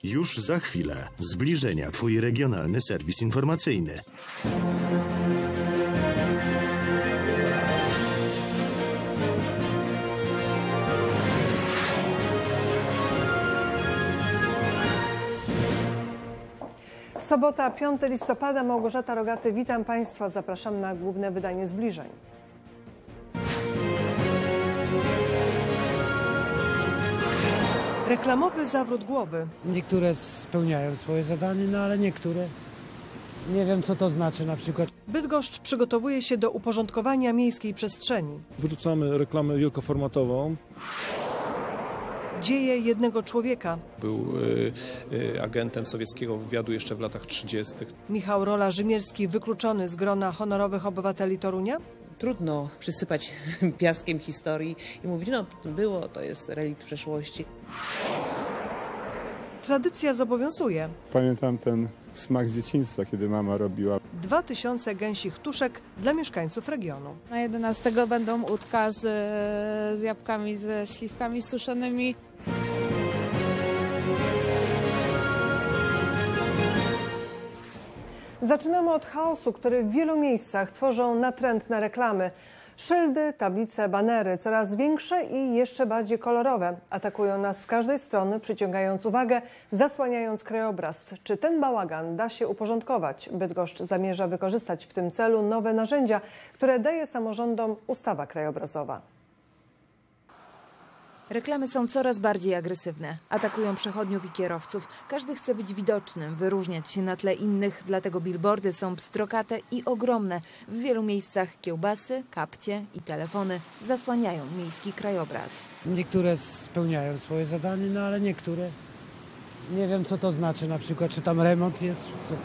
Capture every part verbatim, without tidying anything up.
Już za chwilę. Zbliżenia, twój regionalny serwis informacyjny. Sobota, piątego listopada, Małgorzata Rogaty, witam Państwa. Zapraszam na główne wydanie Zbliżeń. Reklamowy zawrót głowy. Niektóre spełniają swoje zadanie, no ale niektóre nie wiem, co to znaczy na przykład. Bydgoszcz przygotowuje się do uporządkowania miejskiej przestrzeni. Wyrzucamy reklamę wielkoformatową. Dzieje jednego człowieka. Był y, y, agentem sowieckiego wywiadu jeszcze w latach trzydziestych. Michał Rola Rzymierski wykluczony z grona honorowych obywateli Torunia? Trudno przysypać piaskiem historii i mówić, no było, to jest relikt przeszłości. Tradycja zobowiązuje. Pamiętam ten smak z dzieciństwa, kiedy mama robiła. Dwa tysiące gęsich tuszek dla mieszkańców regionu. Na jedenastego będą udka z, z jabłkami, ze śliwkami suszonymi. Zaczynamy od chaosu, który w wielu miejscach tworzą natrętne reklamy. Szyldy, tablice, banery coraz większe i jeszcze bardziej kolorowe atakują nas z każdej strony, przyciągając uwagę, zasłaniając krajobraz. Czy ten bałagan da się uporządkować? Bydgoszcz zamierza wykorzystać w tym celu nowe narzędzia, które daje samorządom ustawa krajobrazowa. Reklamy są coraz bardziej agresywne. Atakują przechodniów i kierowców. Każdy chce być widocznym, wyróżniać się na tle innych, dlatego billboardy są pstrokate i ogromne. W wielu miejscach kiełbasy, kapcie i telefony zasłaniają miejski krajobraz. Niektóre spełniają swoje zadanie, no ale niektóre nie wiem, co to znaczy na przykład, czy tam remont jest, czy co.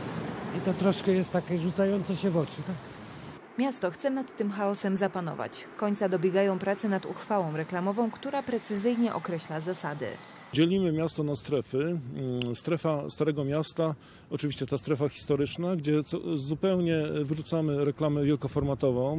I to troszkę jest takie rzucające się w oczy, tak? Miasto chce nad tym chaosem zapanować. Końca dobiegają prace nad uchwałą reklamową, która precyzyjnie określa zasady. Dzielimy miasto na strefy. Strefa Starego Miasta, oczywiście ta strefa historyczna, gdzie zupełnie wyrzucamy reklamę wielkoformatową.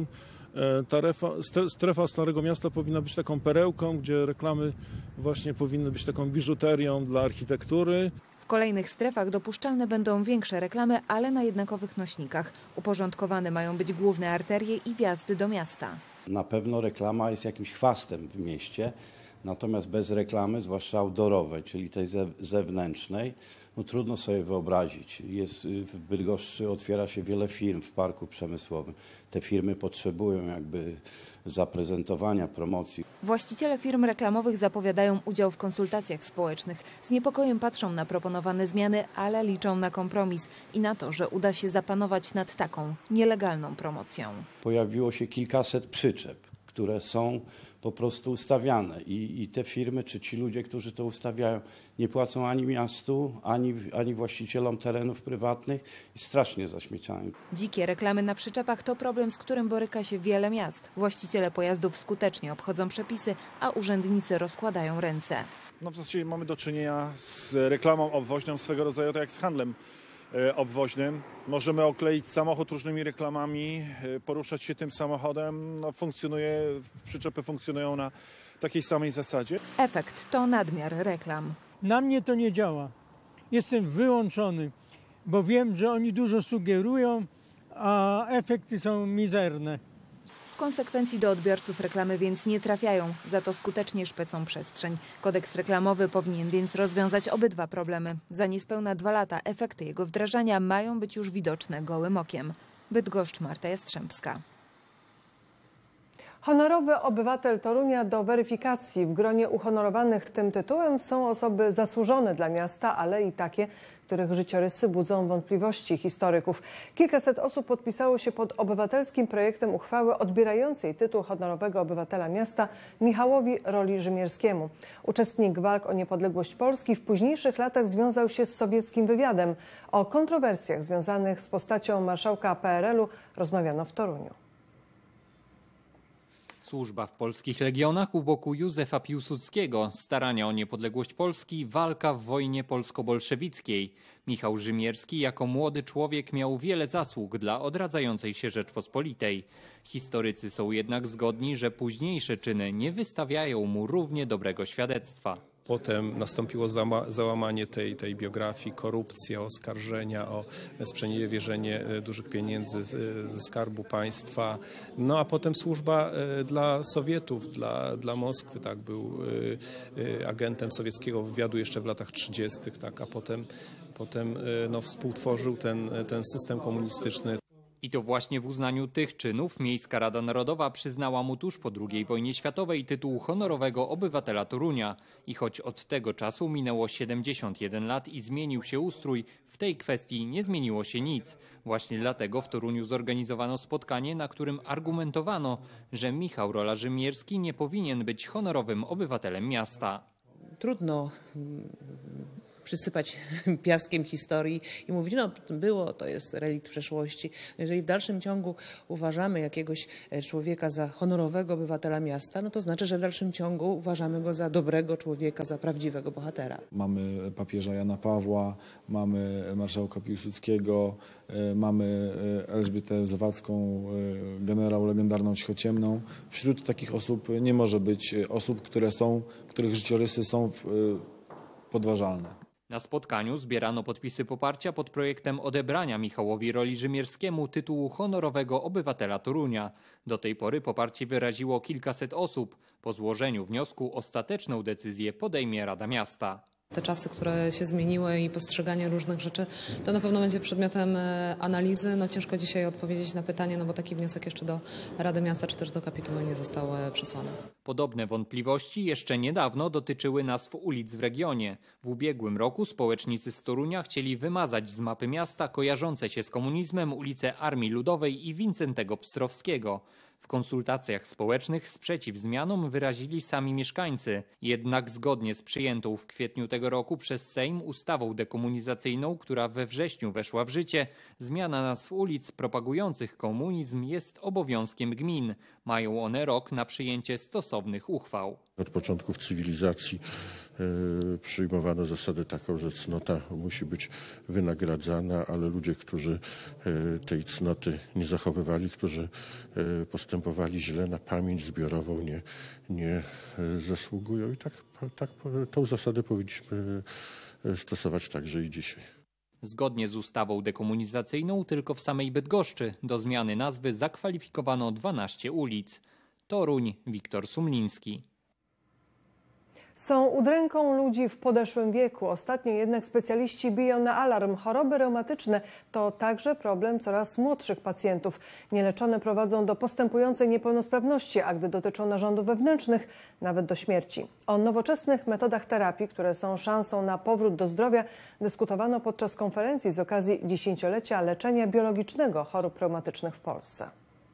Ta refa, strefa Starego Miasta powinna być taką perełką, gdzie reklamy właśnie powinny być taką biżuterią dla architektury. W kolejnych strefach dopuszczalne będą większe reklamy, ale na jednakowych nośnikach. Uporządkowane mają być główne arterie i wjazdy do miasta. Na pewno reklama jest jakimś chwastem w mieście, natomiast bez reklamy, zwłaszcza outdoorowej, czyli tej zewnętrznej, no trudno sobie wyobrazić. Jest, w Bydgoszczy otwiera się wiele firm w parku przemysłowym. Te firmy potrzebują jakby zaprezentowania, promocji. Właściciele firm reklamowych zapowiadają udział w konsultacjach społecznych. Z niepokojem patrzą na proponowane zmiany, ale liczą na kompromis i na to, że uda się zapanować nad taką nielegalną promocją. Pojawiło się kilkaset przyczep, które są po prostu ustawiane i, i te firmy, czy ci ludzie, którzy to ustawiają, nie płacą ani miastu, ani, ani właścicielom terenów prywatnych i strasznie zaśmiecają. Dzikie reklamy na przyczepach to problem, z którym boryka się wiele miast. Właściciele pojazdów skutecznie obchodzą przepisy, a urzędnicy rozkładają ręce. No w zasadzie mamy do czynienia z reklamą obwoźną swego rodzaju, tak jak z handlem obwoźnym. Możemy okleić samochód różnymi reklamami, poruszać się tym samochodem. No, funkcjonuje, przyczepy funkcjonują na takiej samej zasadzie. Efekt to nadmiar reklam. Na mnie to nie działa. Jestem wyłączony, bo wiem, że oni dużo sugerują, a efekty są mizerne. W konsekwencji do odbiorców reklamy więc nie trafiają, za to skutecznie szpecą przestrzeń. Kodeks reklamowy powinien więc rozwiązać obydwa problemy. Za niespełna dwa lata efekty jego wdrażania mają być już widoczne gołym okiem. Bydgoszcz, Marta Jastrzębska. Honorowy obywatel Torunia do weryfikacji. W gronie uhonorowanych tym tytułem są osoby zasłużone dla miasta, ale i takie, których życiorysy budzą wątpliwości historyków. Kilkaset osób podpisało się pod obywatelskim projektem uchwały odbierającej tytuł honorowego obywatela miasta Michałowi Roli Rzymierskiemu. Uczestnik walk o niepodległość Polski w późniejszych latach związał się z sowieckim wywiadem. O kontrowersjach związanych z postacią marszałka P R L u rozmawiano w Toruniu. Służba w polskich legionach u boku Józefa Piłsudskiego, starania o niepodległość Polski, walka w wojnie polsko-bolszewickiej. Michał Rzymierski jako młody człowiek miał wiele zasług dla odradzającej się Rzeczpospolitej. Historycy są jednak zgodni, że późniejsze czyny nie wystawiają mu równie dobrego świadectwa. Potem nastąpiło załamanie tej, tej biografii, korupcja, oskarżenia o sprzeniewierzenie dużych pieniędzy ze Skarbu Państwa. No a potem służba dla Sowietów, dla, dla Moskwy, tak, był agentem sowieckiego wywiadu jeszcze w latach trzydziestych, tak, a potem, potem no, współtworzył ten, ten system komunistyczny. I to właśnie w uznaniu tych czynów Miejska Rada Narodowa przyznała mu tuż po drugiej wojnie światowej tytuł honorowego obywatela Torunia. I choć od tego czasu minęło siedemdziesiąt jeden lat i zmienił się ustrój, w tej kwestii nie zmieniło się nic. Właśnie dlatego w Toruniu zorganizowano spotkanie, na którym argumentowano, że Michał Rola-Rzymierski nie powinien być honorowym obywatelem miasta. Trudno przysypać piaskiem historii i mówić, no było, to jest relikt przeszłości. Jeżeli w dalszym ciągu uważamy jakiegoś człowieka za honorowego obywatela miasta, no to znaczy, że w dalszym ciągu uważamy go za dobrego człowieka, za prawdziwego bohatera. Mamy papieża Jana Pawła, mamy marszałka Piłsudskiego, mamy Elżbietę Zawadzką, generał legendarną Cichociemną. Wśród takich osób nie może być osób, które są, których życiorysy są podważalne. Na spotkaniu zbierano podpisy poparcia pod projektem odebrania Michałowi Roli-Rzymierskiemu tytułu honorowego obywatela Torunia. Do tej pory poparcie wyraziło kilkaset osób. Po złożeniu wniosku ostateczną decyzję podejmie Rada Miasta. Te czasy, które się zmieniły i postrzeganie różnych rzeczy, to na pewno będzie przedmiotem analizy. No ciężko dzisiaj odpowiedzieć na pytanie, no bo taki wniosek jeszcze do Rady Miasta czy też do kapituły nie został przesłany. Podobne wątpliwości jeszcze niedawno dotyczyły nazw ulic w regionie. W ubiegłym roku społecznicy z Torunia chcieli wymazać z mapy miasta kojarzące się z komunizmem ulice Armii Ludowej i Wincentego Pstrowskiego. W konsultacjach społecznych sprzeciw zmianom wyrazili sami mieszkańcy. Jednak zgodnie z przyjętą w kwietniu tego roku przez Sejm ustawą dekomunizacyjną, która we wrześniu weszła w życie, zmiana nazw ulic propagujących komunizm jest obowiązkiem gmin. Mają one rok na przyjęcie stosownych uchwał. Od początków cywilizacji e, przyjmowano zasadę taką, że cnota musi być wynagradzana, ale ludzie, którzy e, tej cnoty nie zachowywali, którzy e, postępowali źle, na pamięć zbiorową nie, nie e, zasługują. I tak, tak tą zasadę powinniśmy stosować także i dzisiaj. Zgodnie z ustawą dekomunizacyjną tylko w samej Bydgoszczy do zmiany nazwy zakwalifikowano dwanaście ulic. Toruń, Wiktor Sumliński. Są udręką ludzi w podeszłym wieku. Ostatnio jednak specjaliści biją na alarm. Choroby reumatyczne to także problem coraz młodszych pacjentów. Nieleczone prowadzą do postępującej niepełnosprawności, a gdy dotyczą narządów wewnętrznych, nawet do śmierci. O nowoczesnych metodach terapii, które są szansą na powrót do zdrowia, dyskutowano podczas konferencji z okazji dziesięciolecia leczenia biologicznego chorób reumatycznych w Polsce.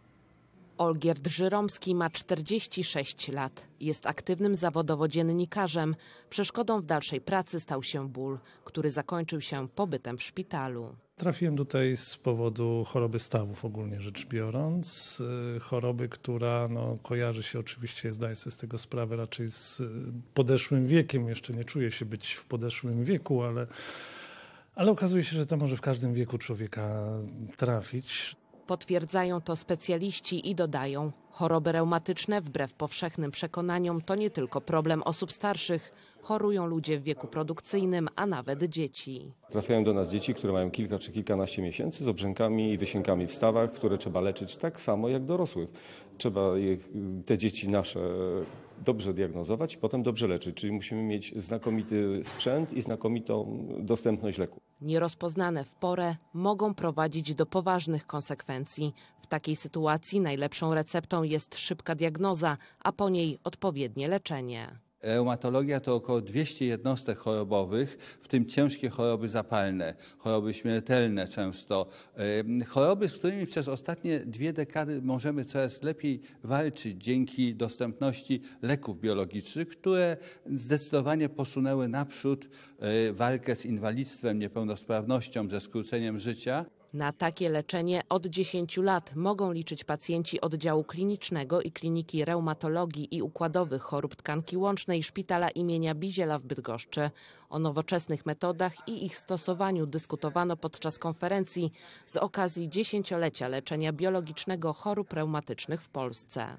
Olgierd Żyromski ma czterdzieści sześć lat. Jest aktywnym zawodowo dziennikarzem. Przeszkodą w dalszej pracy stał się ból, który zakończył się pobytem w szpitalu. Trafiłem tutaj z powodu choroby stawów, ogólnie rzecz biorąc. Choroby, która no, kojarzy się oczywiście, zdaję sobie z tego sprawę, raczej z podeszłym wiekiem. Jeszcze nie czuję się być w podeszłym wieku, ale, ale okazuje się, że to może w każdym wieku człowieka trafić. Potwierdzają to specjaliści i dodają, choroby reumatyczne wbrew powszechnym przekonaniom to nie tylko problem osób starszych. Chorują ludzie w wieku produkcyjnym, a nawet dzieci. Trafiają do nas dzieci, które mają kilka czy kilkanaście miesięcy z obrzękami i wysiękami w stawach, które trzeba leczyć tak samo jak dorosłych. Trzeba je, te dzieci nasze dobrze diagnozować i potem dobrze leczyć, czyli musimy mieć znakomity sprzęt i znakomitą dostępność leku. Nierozpoznane w porę mogą prowadzić do poważnych konsekwencji. W takiej sytuacji najlepszą receptą jest szybka diagnoza, a po niej odpowiednie leczenie. Reumatologia to około dwieście jednostek chorobowych, w tym ciężkie choroby zapalne, choroby śmiertelne często. Choroby, z którymi przez ostatnie dwie dekady możemy coraz lepiej walczyć dzięki dostępności leków biologicznych, które zdecydowanie posunęły naprzód walkę z inwalidztwem, niepełnosprawnością, ze skróceniem życia. Na takie leczenie od dziesięciu lat mogą liczyć pacjenci oddziału klinicznego i Kliniki Reumatologii i Układowych Chorób Tkanki Łącznej Szpitala imienia Biziela w Bydgoszczy. O nowoczesnych metodach i ich stosowaniu dyskutowano podczas konferencji z okazji dziesięciolecia leczenia biologicznego chorób reumatycznych w Polsce.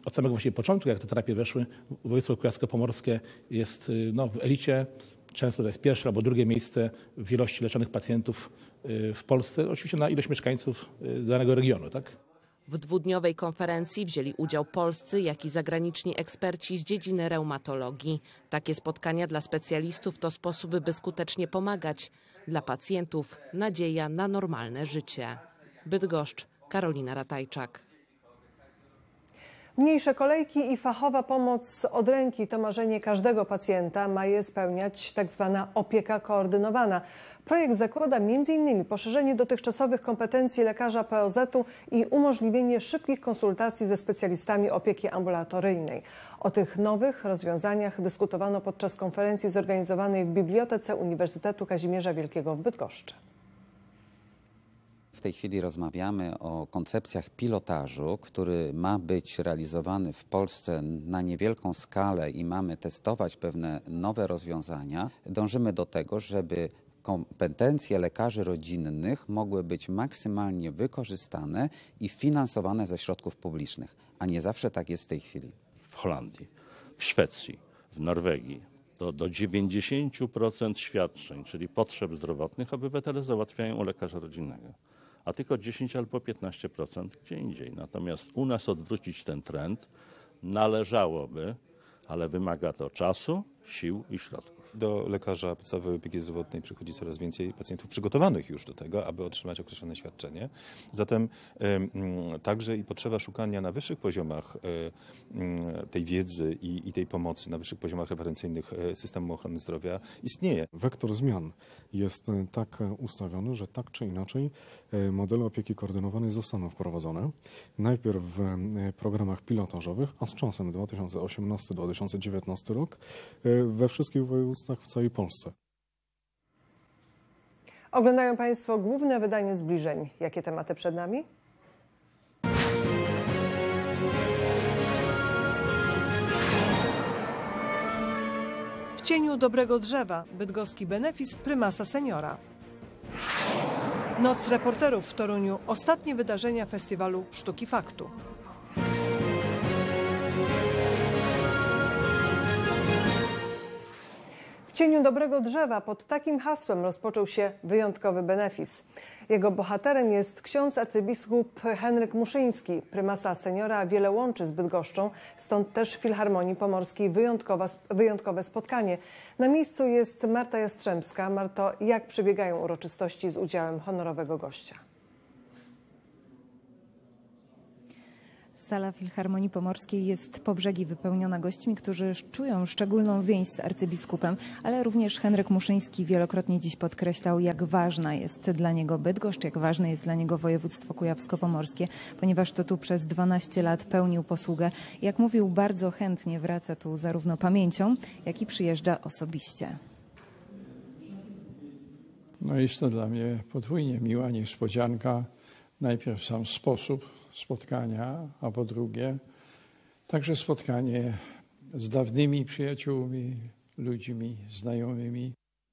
od samego właściwie początku, jak te terapie weszły, województwo kujawsko-pomorskie jest no, w elicie. Często to jest pierwsze albo drugie miejsce w ilości leczonych pacjentów w Polsce, oczywiście na ilość mieszkańców danego regionu. Tak? W dwudniowej konferencji wzięli udział polscy, jak i zagraniczni eksperci z dziedziny reumatologii. Takie spotkania dla specjalistów to sposób, by skutecznie pomagać. Dla pacjentów nadzieja na normalne życie. Bydgoszcz, Karolina Ratajczak. Mniejsze kolejki i fachowa pomoc od ręki to marzenie każdego pacjenta. Ma je spełniać tak zwana opieka koordynowana. Projekt zakłada między innymi poszerzenie dotychczasowych kompetencji lekarza P O Z-u i umożliwienie szybkich konsultacji ze specjalistami opieki ambulatoryjnej. O tych nowych rozwiązaniach dyskutowano podczas konferencji zorganizowanej w Bibliotece Uniwersytetu Kazimierza Wielkiego w Bydgoszczy. W tej chwili rozmawiamy o koncepcjach pilotażu, który ma być realizowany w Polsce na niewielką skalę i mamy testować pewne nowe rozwiązania. Dążymy do tego, żeby kompetencje lekarzy rodzinnych mogły być maksymalnie wykorzystane i finansowane ze środków publicznych, a nie zawsze tak jest w tej chwili. W Holandii, w Szwecji, w Norwegii do, do dziewięćdziesiąt procent świadczeń, czyli potrzeb zdrowotnych, obywatele załatwiają u lekarza rodzinnego, a tylko dziesięć albo piętnaście procent gdzie indziej. Natomiast u nas odwrócić ten trend należałoby, ale wymaga to czasu, sił i środków. Do lekarza podstawowej opieki zdrowotnej przychodzi coraz więcej pacjentów przygotowanych już do tego, aby otrzymać określone świadczenie. Zatem y, także i potrzeba szukania na wyższych poziomach y, y, tej wiedzy i, i tej pomocy, na wyższych poziomach referencyjnych systemu ochrony zdrowia istnieje. Wektor zmian jest tak ustawiony, że tak czy inaczej modele opieki koordynowanej zostaną wprowadzone. Najpierw w programach pilotażowych, a z czasem dwa tysiące osiemnasty do dwa tysiące dziewiętnasty rok we wszystkich województwach w całej Polsce. Oglądają Państwo główne wydanie Zbliżeń. Jakie tematy przed nami? W cieniu dobrego drzewa bydgoski benefis prymasa seniora. Noc reporterów w Toruniu. Ostatnie wydarzenia festiwalu Sztuki Faktu. W cieniu dobrego drzewa pod takim hasłem rozpoczął się wyjątkowy benefis. Jego bohaterem jest ksiądz arcybiskup Henryk Muszyński. Prymasa seniora wiele łączy z Bydgoszczą, stąd też w Filharmonii Pomorskiej wyjątkowa, wyjątkowe spotkanie. Na miejscu jest Marta Jastrzębska. Marto, jak przebiegają uroczystości z udziałem honorowego gościa? Sala Filharmonii Pomorskiej jest po brzegi wypełniona gośćmi, którzy czują szczególną więź z arcybiskupem, ale również Henryk Muszyński wielokrotnie dziś podkreślał, jak ważna jest dla niego Bydgoszcz, jak ważne jest dla niego województwo kujawsko-pomorskie, ponieważ to tu przez dwanaście lat pełnił posługę. Jak mówił, bardzo chętnie wraca tu zarówno pamięcią, jak i przyjeżdża osobiście. No jest to dla mnie podwójnie miła niespodzianka. Najpierw sam sposób spotkania, a po drugie także spotkanie z dawnymi przyjaciółmi, ludźmi, znajomymi.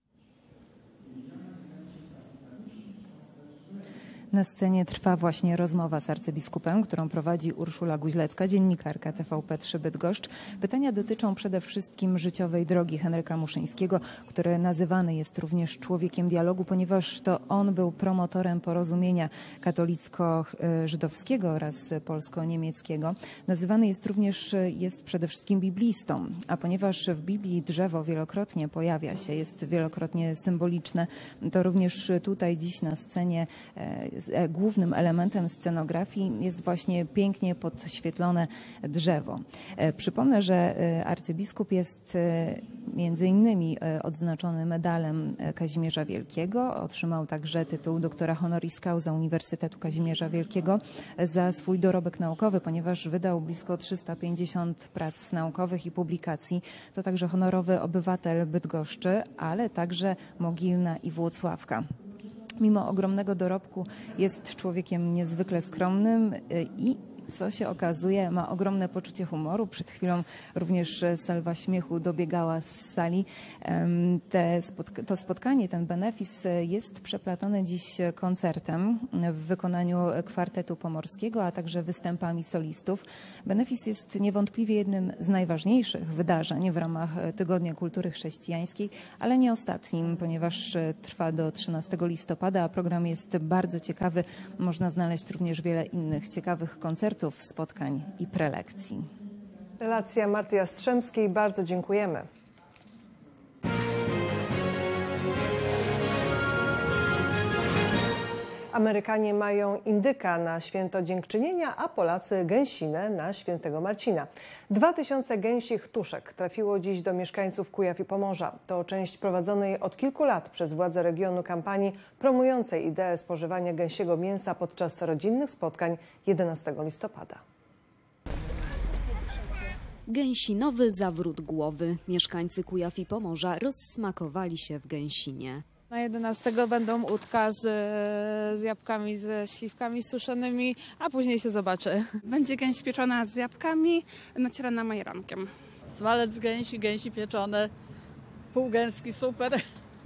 Na scenie trwa właśnie rozmowa z arcybiskupem, którą prowadzi Urszula Guźlecka, dziennikarka T V P trzy Bydgoszcz. Pytania dotyczą przede wszystkim życiowej drogi Henryka Muszyńskiego, który nazywany jest również człowiekiem dialogu, ponieważ to on był promotorem porozumienia katolicko-żydowskiego oraz polsko-niemieckiego. Nazywany jest również, jest przede wszystkim biblistą, a ponieważ w Biblii drzewo wielokrotnie pojawia się, jest wielokrotnie symboliczne, to również tutaj dziś na scenie głównym elementem scenografii jest właśnie pięknie podświetlone drzewo. Przypomnę, że arcybiskup jest między innymi odznaczony medalem Kazimierza Wielkiego. Otrzymał także tytuł doktora honoris causa Uniwersytetu Kazimierza Wielkiego za swój dorobek naukowy, ponieważ wydał blisko trzysta pięćdziesiąt prac naukowych i publikacji. To także honorowy obywatel Bydgoszczy, ale także Mogilna i Włocławka. Mimo ogromnego dorobku jest człowiekiem niezwykle skromnym i co się okazuje, ma ogromne poczucie humoru. Przed chwilą również salwa śmiechu dobiegała z sali. Te spotka- to spotkanie, ten benefis jest przeplatony dziś koncertem w wykonaniu kwartetu pomorskiego, a także występami solistów. Benefis jest niewątpliwie jednym z najważniejszych wydarzeń w ramach Tygodnia Kultury Chrześcijańskiej, ale nie ostatnim, ponieważ trwa do trzynastego listopada, a program jest bardzo ciekawy. Można znaleźć również wiele innych ciekawych koncertów, spotkań i prelekcji. Relacja Marty Jastrzębskiej. Bardzo dziękujemy. Amerykanie mają indyka na święto dziękczynienia, a Polacy gęsinę na świętego Marcina. Dwa tysiące gęsich tuszek trafiło dziś do mieszkańców Kujaw i Pomorza. To część prowadzonej od kilku lat przez władze regionu kampanii promującej ideę spożywania gęsiego mięsa podczas rodzinnych spotkań jedenastego listopada. Gęsinowy zawrót głowy. Mieszkańcy Kujaw i Pomorza rozsmakowali się w gęsinie. Na jedenastego będą udka z, z jabłkami, ze śliwkami suszonymi, a później się zobaczy. Będzie gęś pieczona z jabłkami, nacierana majerankiem. Smalec z gęsi, gęsi pieczone, półgęski, super.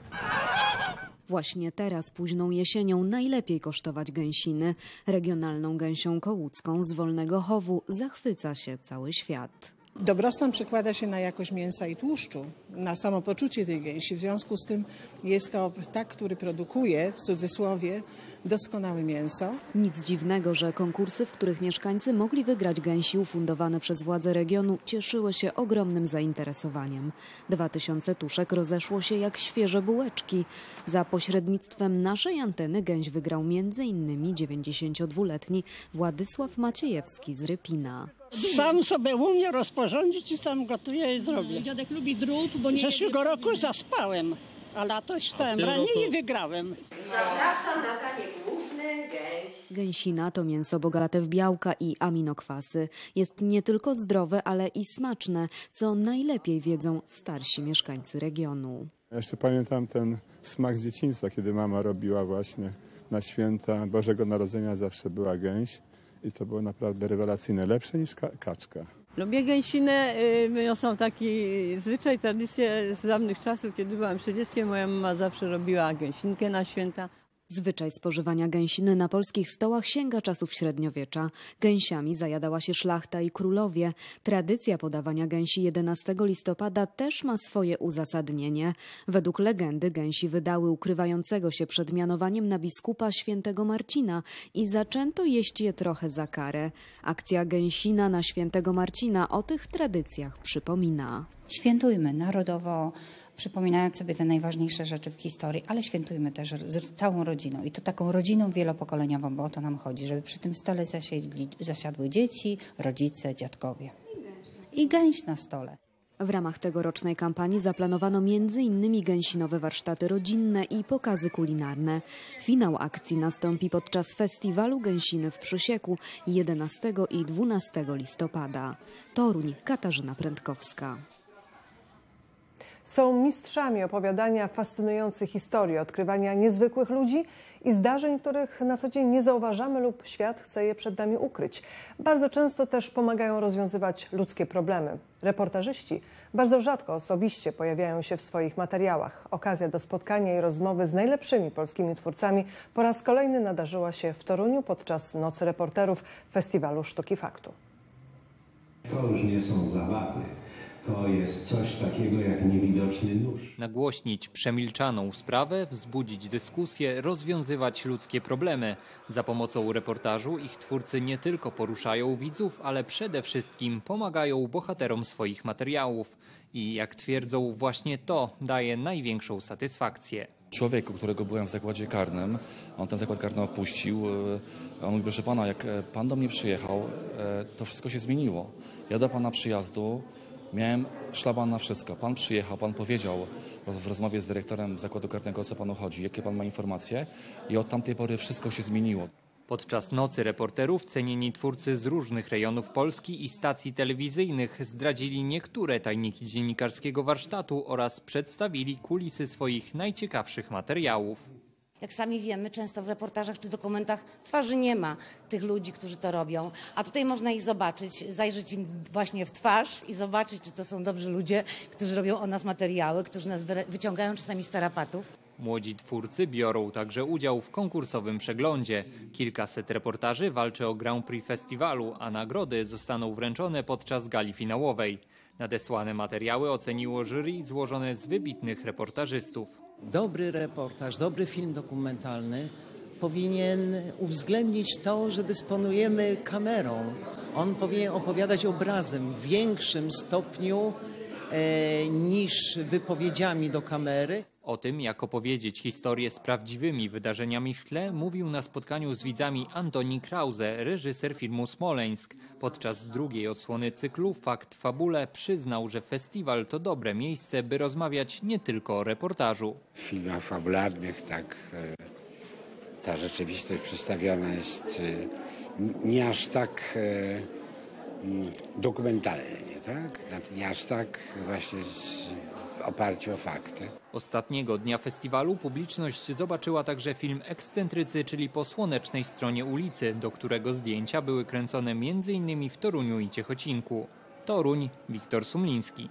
Właśnie teraz, późną jesienią, najlepiej kosztować gęsiny. Regionalną gęsią kołucką z Wolnego Chowu zachwyca się cały świat. Dobrostan przekłada się na jakość mięsa i tłuszczu, na samopoczucie tej gęsi. W związku z tym jest to ptak, który produkuje, w cudzysłowie, doskonałe mięso. Nic dziwnego, że konkursy, w których mieszkańcy mogli wygrać gęsi ufundowane przez władze regionu, cieszyły się ogromnym zainteresowaniem. Dwa tysiące tuszek rozeszło się jak świeże bułeczki. Za pośrednictwem naszej anteny gęś wygrał między innymi dziewięćdziesięciodwuletni Władysław Maciejewski z Rypina. Sam sobie umie rozporządzić i sam gotuję i zrobię. Dziadek lubi drób, bo nie... Zeszłego roku zaspałem, a lato wstałem ranie i wygrałem. Zapraszam na danie główne gęś. Gęsina to mięso bogate w białka i aminokwasy. Jest nie tylko zdrowe, ale i smaczne, co najlepiej wiedzą starsi mieszkańcy regionu. Jeszcze pamiętam ten smak z dzieciństwa, kiedy mama robiła właśnie na święta Bożego Narodzenia, zawsze była gęś. I to było naprawdę rewelacyjne, lepsze niż kaczka. Lubię gęsinę, wyniosą taki zwyczaj, tradycję z dawnych czasów, kiedy byłam przed dzieckiem. Moja mama zawsze robiła gęsinkę na święta. Zwyczaj spożywania gęsiny na polskich stołach sięga czasów średniowiecza. Gęsiami zajadała się szlachta i królowie. Tradycja podawania gęsi jedenastego listopada też ma swoje uzasadnienie. Według legendy gęsi wydały ukrywającego się przed mianowaniem na biskupa świętego Marcina i zaczęto jeść je trochę za karę. Akcja Gęsina na świętego Marcina o tych tradycjach przypomina. Świętujmy narodowo, przypominając sobie te najważniejsze rzeczy w historii, ale świętujmy też z całą rodziną i to taką rodziną wielopokoleniową, bo o to nam chodzi, żeby przy tym stole zasiedli, zasiadły dzieci, rodzice, dziadkowie. I gęś na stole. W ramach tegorocznej kampanii zaplanowano między innymi gęsinowe warsztaty rodzinne i pokazy kulinarne. Finał akcji nastąpi podczas festiwalu gęsiny w Przysieku jedenastego i dwunastego listopada. Toruń, Katarzyna Prędkowska. Są mistrzami opowiadania fascynujących historii, odkrywania niezwykłych ludzi i zdarzeń, których na co dzień nie zauważamy lub świat chce je przed nami ukryć. Bardzo często też pomagają rozwiązywać ludzkie problemy. Reportażyści bardzo rzadko osobiście pojawiają się w swoich materiałach. Okazja do spotkania i rozmowy z najlepszymi polskimi twórcami po raz kolejny nadarzyła się w Toruniu podczas Nocy Reporterów Festiwalu Sztuki Faktu. To już nie są zabawy. To jest coś takiego jak niewidoczny nóż. Nagłośnić przemilczaną sprawę, wzbudzić dyskusję, rozwiązywać ludzkie problemy. Za pomocą reportażu ich twórcy nie tylko poruszają widzów, ale przede wszystkim pomagają bohaterom swoich materiałów. I jak twierdzą, właśnie to daje największą satysfakcję. Człowiek, u którego byłem w zakładzie karnym, on ten zakład karny opuścił. On mówi, proszę pana, jak pan do mnie przyjechał, to wszystko się zmieniło. Ja do pana przyjazdu miałem szlaban na wszystko. Pan przyjechał, pan powiedział w rozmowie z dyrektorem zakładu karnego, o co panu chodzi, jakie pan ma informacje i od tamtej pory wszystko się zmieniło. Podczas Nocy Reporterów cenieni twórcy z różnych rejonów Polski i stacji telewizyjnych zdradzili niektóre tajniki dziennikarskiego warsztatu oraz przedstawili kulisy swoich najciekawszych materiałów. Jak sami wiemy, często w reportażach czy dokumentach twarzy nie ma tych ludzi, którzy to robią, a tutaj można ich zobaczyć, zajrzeć im właśnie w twarz i zobaczyć, czy to są dobrzy ludzie, którzy robią o nas materiały, którzy nas wyciągają czasami z tarapatów. Młodzi twórcy biorą także udział w konkursowym przeglądzie. Kilkaset reportaży walczy o Grand Prix festiwalu, a nagrody zostaną wręczone podczas gali finałowej. Nadesłane materiały oceniło jury złożone z wybitnych reportażystów. Dobry reportaż, dobry film dokumentalny powinien uwzględnić to, że dysponujemy kamerą. On powinien opowiadać obrazem w większym stopniu e, niż wypowiedziami do kamery. O tym, jak opowiedzieć historię z prawdziwymi wydarzeniami w tle, mówił na spotkaniu z widzami Antoni Krause, reżyser filmu Smoleńsk. Podczas drugiej odsłony cyklu Fakt w fabule przyznał, że festiwal to dobre miejsce, by rozmawiać nie tylko o reportażu. W filmach fabularnych tak ta rzeczywistość przedstawiona jest nie aż tak dokumentalnie, tak? Nie aż tak właśnie z, w oparciu o fakty. Ostatniego dnia festiwalu publiczność zobaczyła także film Ekscentrycy, czyli Po słonecznej stronie ulicy, do którego zdjęcia były kręcone między innymi w Toruniu i Ciechocinku. Toruń, Wiktor Sumliński.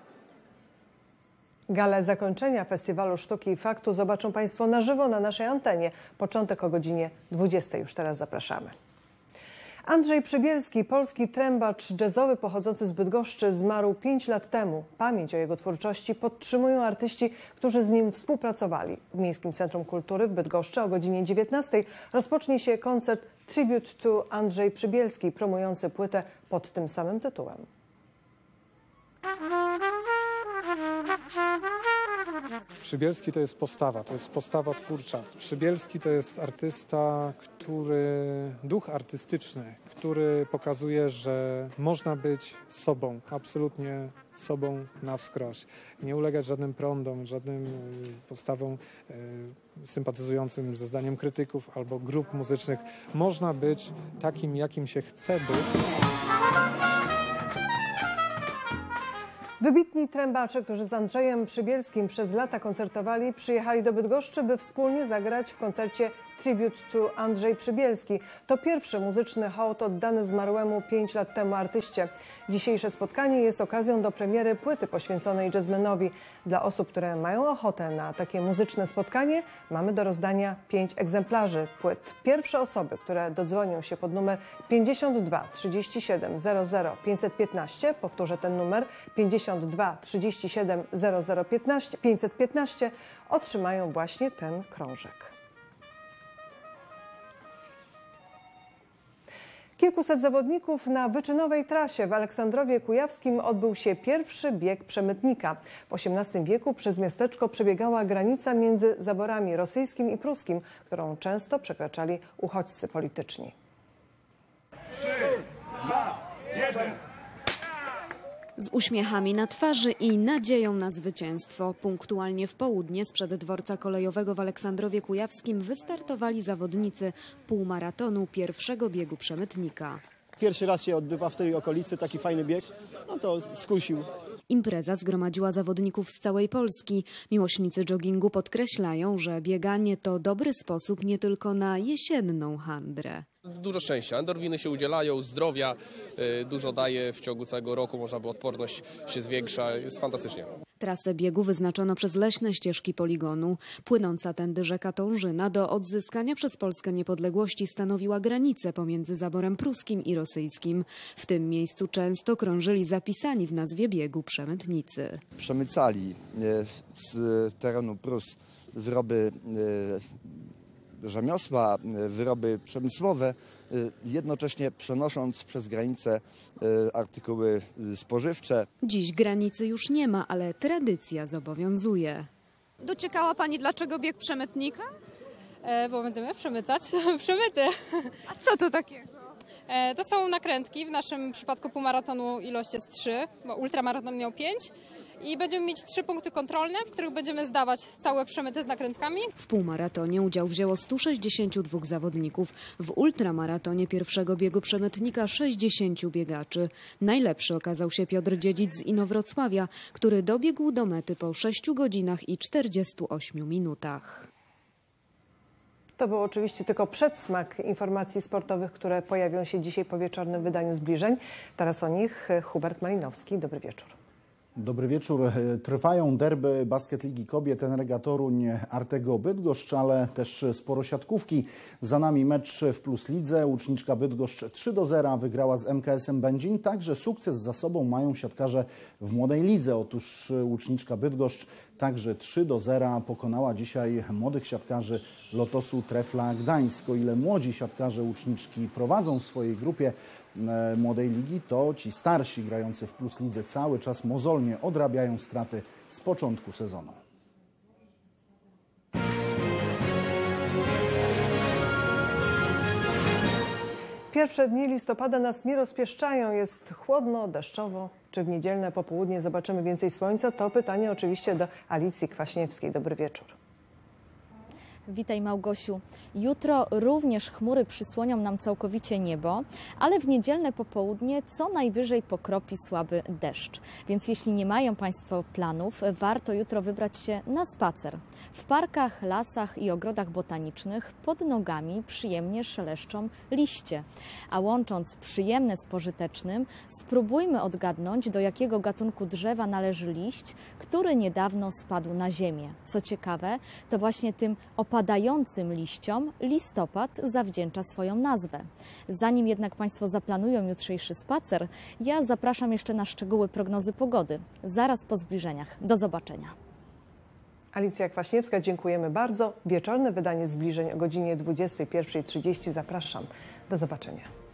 Galę zakończenia Festiwalu Sztuki i Faktu zobaczą Państwo na żywo na naszej antenie. Początek o godzinie dwudziestej. Już teraz zapraszamy. Andrzej Przybielski, polski trębacz jazzowy pochodzący z Bydgoszczy, zmarł pięć lat temu. Pamięć o jego twórczości podtrzymują artyści, którzy z nim współpracowali. W Miejskim Centrum Kultury w Bydgoszczy o godzinie dziewiętnastej rozpocznie się koncert Tribute to Andrzej Przybielski, promujący płytę pod tym samym tytułem. Przybielski to jest postawa, to jest postawa twórcza. Przybielski to jest artysta, który, duch artystyczny, który pokazuje, że można być sobą, absolutnie sobą na wskroś. Nie ulegać żadnym prądom, żadnym postawom e, sympatyzującym ze zdaniem krytyków albo grup muzycznych. Można być takim, jakim się chce być. Wybitni trębacze, którzy z Andrzejem Przybielskim przez lata koncertowali, przyjechali do Bydgoszczy, by wspólnie zagrać w koncercie Tribute to Andrzej Przybielski. To pierwszy muzyczny hołd oddany zmarłemu pięć lat temu artyście. Dzisiejsze spotkanie jest okazją do premiery płyty poświęconej jazzmanowi. Dla osób, które mają ochotę na takie muzyczne spotkanie, mamy do rozdania pięć egzemplarzy płyt. Pierwsze osoby, które dodzwonią się pod numer pięćdziesiąt dwa trzydzieści siedem zero zero pięćset piętnaście, powtórzę ten numer pięćdziesiąt dwa trzydzieści siedem zero zero pięćset piętnaście, otrzymają właśnie ten krążek. Kilkuset zawodników na wyczynowej trasie w Aleksandrowie Kujawskim odbył się pierwszy bieg przemytnika. W osiemnastym wieku przez miasteczko przebiegała granica między zaborami rosyjskim i pruskim, którą często przekraczali uchodźcy polityczni. trzy, dwa, jeden. Z uśmiechami na twarzy i nadzieją na zwycięstwo. Punktualnie w południe sprzed dworca kolejowego w Aleksandrowie Kujawskim wystartowali zawodnicy półmaratonu pierwszego biegu przemytnika. Pierwszy raz się odbywa w tej okolicy taki fajny bieg, no to skusił. Impreza zgromadziła zawodników z całej Polski. Miłośnicy joggingu podkreślają, że bieganie to dobry sposób nie tylko na jesienną handrę. Dużo szczęścia, endorfiny się udzielają, zdrowia, dużo daje w ciągu całego roku, można by odporność się zwiększa, jest fantastycznie. Trasę biegu wyznaczono przez leśne ścieżki poligonu. Płynąca tędy rzeka Tążyna do odzyskania przez Polskę niepodległości stanowiła granicę pomiędzy zaborem pruskim i rosyjskim. W tym miejscu często krążyli zapisani w nazwie biegu przemytnicy. Przemycali z terenu Prus wyroby rzemiosła, wyroby przemysłowe, jednocześnie przenosząc przez granicę artykuły spożywcze. Dziś granicy już nie ma, ale tradycja zobowiązuje. Dociekała Pani, dlaczego bieg przemytnika? E, bo będziemy przemycać przemyty. A co to takiego? E, to są nakrętki, w naszym przypadku półmaratonu ilość jest trzy, bo ultramaraton miał pięć. I będziemy mieć trzy punkty kontrolne, w których będziemy zdawać całe przemyty z nakrętkami. W półmaratonie udział wzięło stu sześćdziesięciu dwóch zawodników. W ultramaratonie pierwszego biegu przemytnika sześćdziesięciu biegaczy. Najlepszy okazał się Piotr Dziedzic z Inowrocławia, który dobiegł do mety po sześciu godzinach i czterdziestu ośmiu minutach. To był oczywiście tylko przedsmak informacji sportowych, które pojawią się dzisiaj po wieczornym wydaniu Zbliżeń. Teraz o nich Hubert Malinowski. Dobry wieczór. Dobry wieczór. Trwają derby Basket Ligi Kobiet Energa Toruń Artego Bydgoszcz, ale też sporo siatkówki. Za nami mecz w Plus Lidze. Łuczniczka Bydgoszcz trzy do zera wygrała z M K S-em Będzin. Także sukces za sobą mają siatkarze w Młodej Lidze. Otóż Łuczniczka Bydgoszcz także trzy do zera pokonała dzisiaj młodych siatkarzy Lotosu Trefla Gdańsk. O ile młodzi siatkarze łuczniczki prowadzą w swojej grupie Młodej Ligi, to ci starsi grający w Plus Lidze cały czas mozolnie odrabiają straty z początku sezonu. Pierwsze dni listopada nas nie rozpieszczają. Jest chłodno, deszczowo. Czy w niedzielne popołudnie zobaczymy więcej słońca? To pytanie oczywiście do Alicji Kwaśniewskiej. Dobry wieczór. Witaj Małgosiu. Jutro również chmury przysłonią nam całkowicie niebo, ale w niedzielne popołudnie co najwyżej pokropi słaby deszcz. Więc jeśli nie mają Państwo planów, warto jutro wybrać się na spacer. W parkach, lasach i ogrodach botanicznych pod nogami przyjemnie szeleszczą liście. A łącząc przyjemne z pożytecznym, spróbujmy odgadnąć, do jakiego gatunku drzewa należy liść, który niedawno spadł na ziemię. Co ciekawe, to właśnie tym opadającym liściom listopad zawdzięcza swoją nazwę. Zanim jednak Państwo zaplanują jutrzejszy spacer, ja zapraszam jeszcze na szczegóły prognozy pogody. Zaraz po zbliżeniach. Do zobaczenia. Alicja Kwaśniewska, dziękujemy bardzo. Wieczorne wydanie Zbliżeń o godzinie dwudziestej pierwszej trzydzieści. Zapraszam. Do zobaczenia.